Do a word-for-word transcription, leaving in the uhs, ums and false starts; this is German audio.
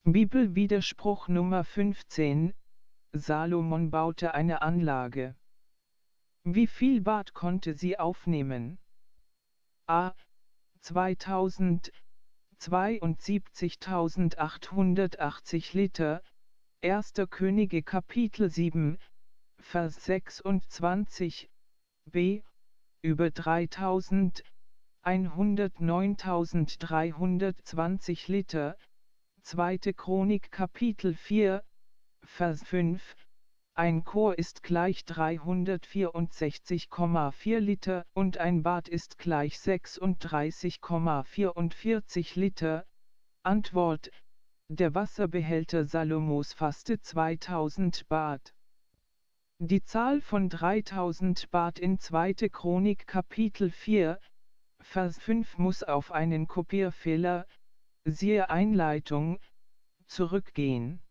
Bibelwiderspruch Nummer fünfzehn. Salomon baute eine Anlage. Wie viel Bad konnte sie aufnehmen? A. zweitausend, zweiundsiebzigtausendachthundertachtzig Liter, erster Könige Kapitel sieben, Vers sechsundzwanzig, b. über dreitausend, hundertneuntausenddreihundertzwanzig Liter, zweiter Chronik Kapitel vier, Vers fünf, ein Chor ist gleich dreihundertvierundsechzig Komma vier Liter und ein Bad ist gleich sechsunddreißig Komma vierundvierzig Liter. Antwort: Der Wasserbehälter Salomos fasste zweitausend Bad. Die Zahl von dreitausend Bad in zweiter Chronik Kapitel vier, Vers fünf muss auf einen Kopierfehler, siehe Einleitung, zurückgehen.